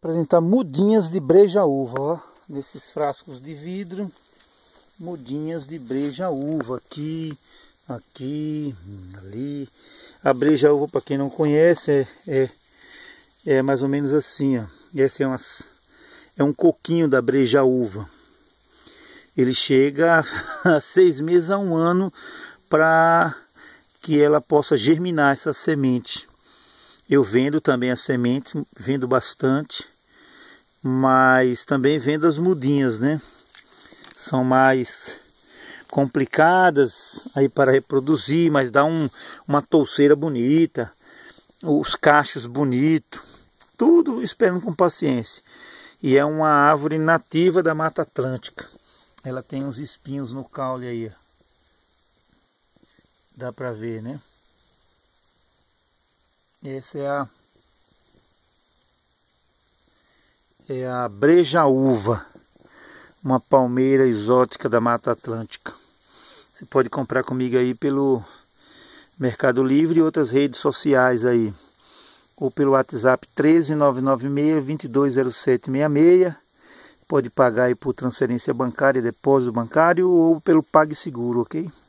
apresentar mudinhas de breja-uva, ó, nesses frascos de vidro, mudinhas de breja-uva, aqui, ali. A breja-uva, para quem não conhece, é mais ou menos assim, ó. Esse é um coquinho da breja-uva. Ele chega a 6 meses a 1 ano para que ela possa germinar essa semente. Eu vendo também as sementes, vendo bastante, mas também vendo as mudinhas, né? São mais complicadas aí para reproduzir, mas dá uma touceira bonita, os cachos bonitos, tudo esperando com paciência. E é uma árvore nativa da Mata Atlântica. Ela tem uns espinhos no caule aí, ó. Dá para ver, né? Essa é a breja-uva, uma palmeira exótica da Mata Atlântica. Você pode comprar comigo aí pelo Mercado Livre e outras redes sociais aí, ou pelo WhatsApp 13996-220766. Pode pagar aí por transferência bancária, depósito bancário ou pelo PagSeguro, ok?